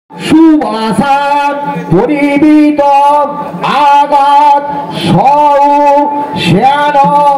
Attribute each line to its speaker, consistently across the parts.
Speaker 1: সুবাসাদ পরিবিত আগাত সৌ শ্যান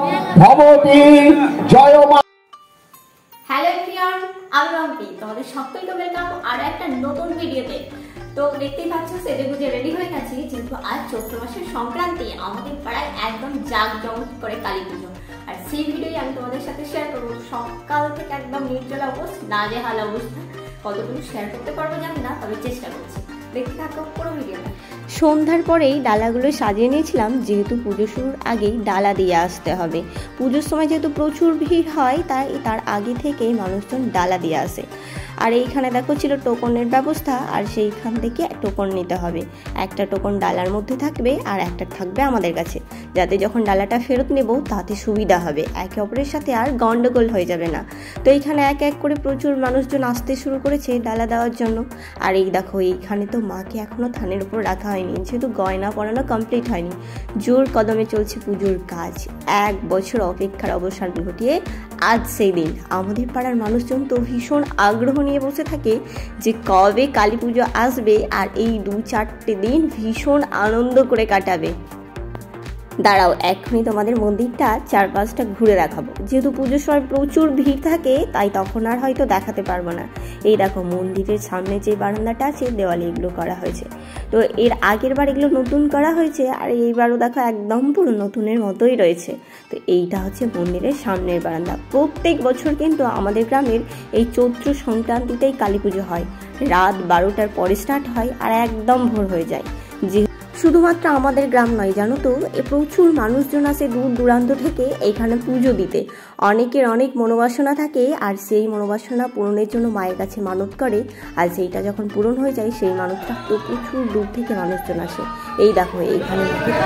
Speaker 1: ভবতি জয়মা।
Speaker 2: Hello everyone, আমি রম্পি, তোমাদের সকলকে ওয়েলকাম আরো একটা নতুন ভিডিওতে। তো দেখতেই পাচ্ছ সেজে গুজে রেডি হয়ে গেছি, যেহেতু আজ চৈত্র মাসের সংক্রান্তি, আমাদের পাড়ায় একদম জাঁকজমক করে কালী পুজো। আর সেই ভিডিওই আমি তোমাদের সাথে শেয়ার করবো। সকাল থেকে একদম নির্জলা অবস্থা, নাজেহাল অবস্থা। কতটুকু শেয়ার করতে পারবো জানি না, তবে চেষ্টা করছি। দেখতে থাকো পুরো ভিডিওটা।
Speaker 3: সন্ধ্যার পরেই ডালাগুলো সাজিয়ে নিয়েছিলাম, যেহেতু পুজো শুরুর আগেই ডালা দিয়ে আসতে হবে। পুজোর সময় যেহেতু প্রচুর ভিড় হয়, তাই তার আগে থেকেই মানুষজন ডালা দিয়ে আসে। আর এইখানে দেখো ছিল টোকনের ব্যবস্থা, আর সেইখান থেকে টোকন নিতে হবে। একটা টোকন ডালার মধ্যে থাকবে আর একটা থাকবে আমাদের কাছে, যাতে যখন ডালাটা ফেরত নেব তাতে সুবিধা হবে, একে অপরের সাথে আর গন্ডগোল হয়ে যাবে না। তো এইখানে এক এক করে প্রচুর মানুষজন আসতে শুরু করেছে ডালা দেওয়ার জন্য। আর এই দেখো, এইখানে তো মাকে এখনও থানের উপর রাখা হয়নি, যেহেতু গয়না পরানো কমপ্লিট হয়নি। জোর কদমে চলছে পুজোর কাজ। 1 বছর অপেক্ষার অবসান ঘটিয়ে আজ সেই দিন। আমাদের পাড়ার মানুষজন তো ভীষণ আগ্রহ নিয়ে বসে থাকে যে কবে কালী পুজো আসবে, আর এই 2-4টে দিন ভীষণ আনন্দ করে কাটাবে। দাঁড়াও, এখনই তোমাদের মন্দিরটা 4-5টা ঘুরে দেখাবো। যেহেতু পুজোর সময় প্রচুর ভিড় থাকে, তাই তখন আর হয়তো দেখাতে পারবো না। এই দেখো, মন্দিরের সামনে যে বারান্দাটা আছে, দেওয়ালে এগুলো করা হয়েছে। তো এর আগের বার এগুলো নতুন করা হয়েছে, আর এইবারও দেখো একদম পুরো নতুনের মতোই রয়েছে। তো এইটা হচ্ছে মন্দিরের সামনের বারান্দা। প্রত্যেক বছর কিন্তু আমাদের গ্রামের এই চৈত্র সংক্রান্তিতেই কালী পুজো হয়। রাত 12টার পরে স্টার্ট হয় আর একদম ভোর হয়ে যায়। যে শুধুমাত্র আমাদের গ্রাম নয়, জানো তো, প্রচুর মানুষজন আসে দূর দূরান্ত থেকে এইখানে পুজো দিতে। অনেকের অনেক মনোবাসনা থাকে, আর সেই মনোবাসনা পূরণের জন্য মায়ের কাছে মানত করে। আর সেইটা যখন পূরণ হয়ে যায়, সেই মানতটা তো প্রচুর দূর থেকে মানুষজন আসে। এই দেখো, এইখানে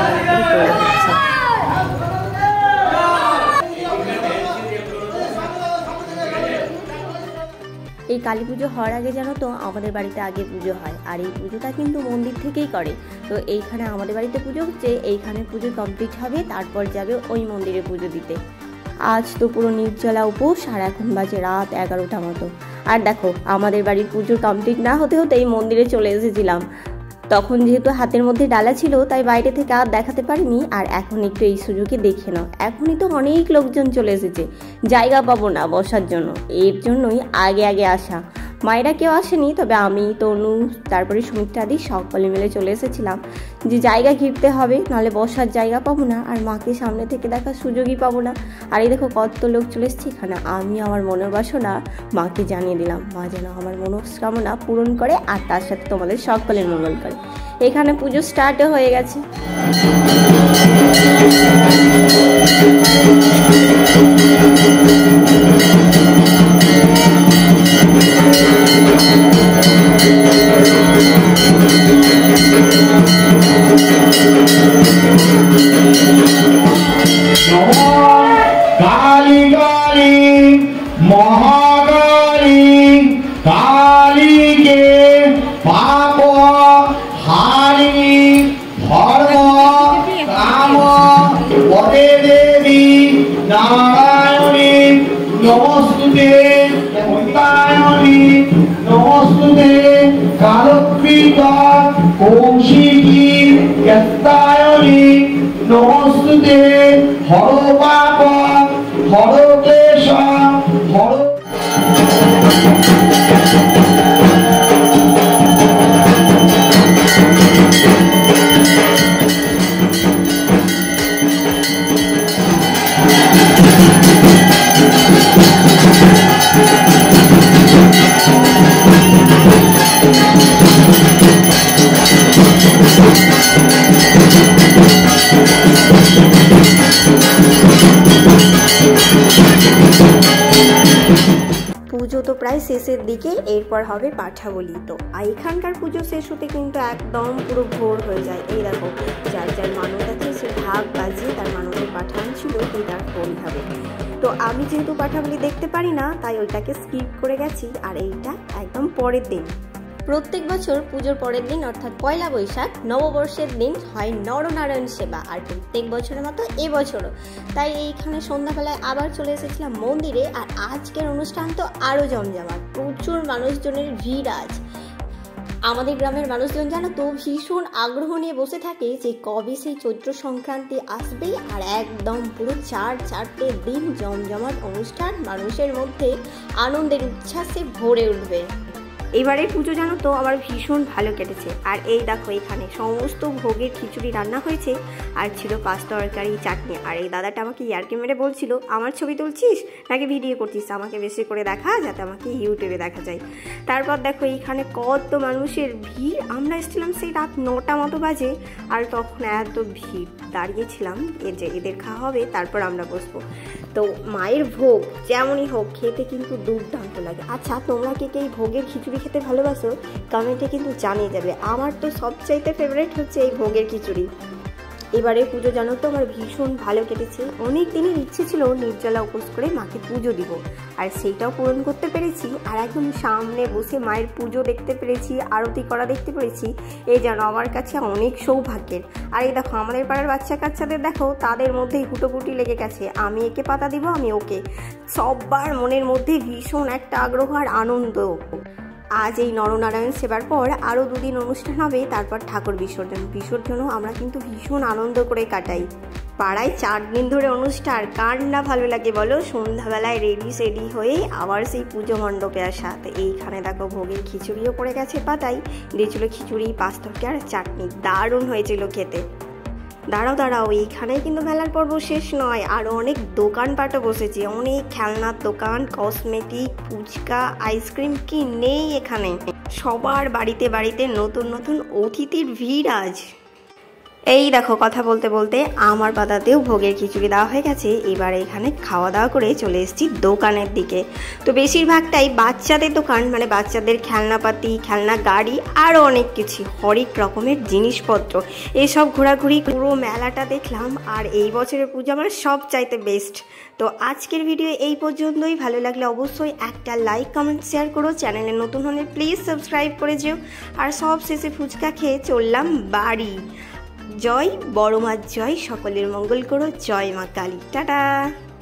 Speaker 3: হচ্ছে। এই কালী পুজো হওয়ার আগে জানো তো, আমাদের বাড়িতে আগে পুজো হয়, আর এই পুজোটা কিন্তু মন্দির থেকেই করে। তো এইখানে আমাদের বাড়িতে পুজো হচ্ছে, এইখানে পুজো কমপ্লিট হবে, তারপর যাবে ওই মন্দিরে পুজো দিতে। আজ তো পুরো নির্জলা উপোস, আর এখন বাজে রাত 11টা মতো। আর দেখো, আমাদের বাড়ির পুজো কমপ্লিট না হতে হতে এই মন্দিরে চলে এসেছিলাম। তখন যেহেতু হাতের মধ্যে ডালা ছিল, তাই বাইরে থেকে আর দেখাতে পারিনি। আর এখন একটু এই সুযোগে দেখে নাও, এখনই তো অনেক লোকজন চলে এসেছে, জায়গা পাবো না বসার জন্য, এর জন্যই আগে আগে আসা। মায়েরা কেউ আসেনি, তবে আমি, তনু, তারপরে সুমিত্রাদি সকলে মিলে চলে এসেছিলাম, যে জায়গা ঘিরতে হবে, নাহলে বসার জায়গা পাবো না, আর মাকে সামনে থেকে দেখার সুযোগই পাবো না। আর এই দেখো, কত লোক চলে এসেছে এখানে। আমি আমার মনের বাসনা মাকে জানিয়ে দিলাম, মা যেন আমার মনস্কামনা পূরণ করে, আর তার সাথে তোমাদের সকলের মঙ্গল করে। এখানে পুজো স্টার্টও হয়ে গেছে।
Speaker 1: কালী কালী মহাকালী কালীকে পাপ হারিণী ধর্ম কাম পদে দেবী নারায়ণী নমস্তুতে মন্তায়ণী নমস্তুতে কালকৃতা কৌশিকী যত্তায়ণী নমস্তুতে হর পাপ হর ক্লেশ হর।
Speaker 3: পুজো তো প্রায় শেষের দিকে, এরপর হবে পাঠা বলি। তো এখানকার পুজো শেষ হতে কিন্তু একদম পুরো ভোর হয়ে যায়। এই দেখো, যার যার মানত আছে সে ঢাক বাজিয়ে তার মানতের পাঠা আনছিল, এই তার বলি হবে। তো আমি যেহেতু পাঠা বলি দেখতে পারি না, তাই ওইটাকে স্কিপ করে গেছি। আর এইটা একদম পরের দিন। প্রত্যেক বছর পুজোর পরের দিন অর্থাৎ পয়লা বৈশাখ নববর্ষের দিন হয় নরনারায়ণ সেবা, আর প্রত্যেক বছরের মতো এবছরও তাই এইখানে সন্ধ্যাবেলায় আবার চলে এসেছিলাম মন্দিরে। আর আজকের অনুষ্ঠান তো আরও জমজমাট, প্রচুর মানুষজনের ভিড় আজ। আমাদের গ্রামের মানুষজন জানো তো ভীষণ আগ্রহ নিয়ে বসে থাকে যে কবে সেই চৈত্র সংক্রান্তি আসবে, আর একদম পুরো চারটে দিন জমজমাট অনুষ্ঠান, মানুষের মধ্যে আনন্দের উচ্ছ্বাসে ভরে উঠবে। এবারে পুজো জানো তো আমার ভীষণ ভালো কেটেছে। আর এই দেখো এখানে সমস্ত ভোগের খিচুড়ি রান্না হয়েছে, আর ছিল পাঁচ তরকারি, চাটনি। আর এই দাদাটা আমাকে ইয়ার্কি মেরে বলছিল, আমার ছবি তুলছিস নাকি ভিডিও করছিস, আমাকে বেশি করে দেখা যাতে আমাকে ইউটিউবে দেখা যায়। তারপর দেখো এইখানে কত মানুষের ভিড়। আমরা এসেছিলাম সেই রাত 9টা মতো বাজে, আর তখন এত ভিড়, দাঁড়িয়েছিলাম যে এদের খাওয়া হবে তারপর আমরা বসবো। তো মায়ের ভোগ যেমনই হোক খেতে কিন্তু দুর্দান্ত লাগে। আচ্ছা তোমরা কে এই ভোগের খিচুড়ি খেতে ভালোবাসো কমেন্টে কিন্তু জানিয়ে যাবে। আমার তো সবচাইতে ফেভারিট হচ্ছে এই ভোগের খিচুড়ি। এবারে পুজো জানো তো আমার ভীষণ ভালো কেটেছে। অনেক দিনের ইচ্ছে ছিল নির্জলা উপোস করে মাকে পুজো দিব, আর সেইটাও পূরণ করতে পেরেছি। আর একদম সামনে বসে মায়ের পুজো দেখতে পেরেছি, আরতি করা দেখতে পেরেছি, এই যেন আমার কাছে অনেক সৌভাগ্যের। আর এই দেখো আমাদের পাড়ার বাচ্চা কাচ্চাদের দেখো, তাদের মধ্যেই হুটোপুটি লেগে গেছে, আমি একে পাতা দিব, আমি ওকে। সবার মনের মধ্যে ভীষণ একটা আগ্রহ আর আনন্দ। আজ এই নরনারায়ণ সেবার পর আরও 2 দিন অনুষ্ঠান হবে, তারপর ঠাকুর বিসর্জনও আমরা কিন্তু ভীষণ আনন্দ করে কাটাই। পাড়ায় 4 দিন ধরে অনুষ্ঠান, কার না ভালো লাগে বলো? সন্ধ্যাবেলায় রেডি হয়ে আবার সেই পুজো মণ্ডপে আসা। তো এইখানে দেখো ভোগের খিচুড়িও পড়ে গেছে পাতায়, দিয়েছিল খিচুড়ি, 5 তরকারি আর চাটনি, দারুণ হয়েছিল খেতে। দাঁড়াও এইখানেই কিন্তু মেলার পর্ব শেষ নয়, আরও অনেক দোকানপাটও বসেছে, অনেক খেলনার দোকান, কসমেটিক, ফুচকা, আইসক্রিম, কি নেই এখানে। সবার বাড়িতে নতুন অতিথির ভিড় আজ। এই দেখো কথা বলতে বলতে আমার পাতাতেও ভোগের খিচুড়ি দেওয়া হয়ে গেছে। এবার এখানে খাওয়া দাওয়া করে চলে এসেছি দোকানের দিকে। তো বেশিরভাগটাই বাচ্চাদের দোকান, মানে বাচ্চাদের খেলনাপাতি, খেলনা গাড়ি, আরও অনেক কিছু হরেক রকমের জিনিসপত্র, এসব ঘোরাঘুরি পুরো মেলাটা দেখলাম। আর এই বছরের পুজো আমার সব চাইতে বেস্ট। তো আজকের ভিডিও এই পর্যন্তই। ভালো লাগলে অবশ্যই একটা লাইক, কমেন্ট, শেয়ার করো। চ্যানেলে নতুন হলে প্লিজ সাবস্ক্রাইব করে যেও। আর সব শেষে ফুচকা খেয়ে চললাম বাড়ি। জয় বড় মার জয়, সকলের মঙ্গল করো, জয় মা কালী, টাটা।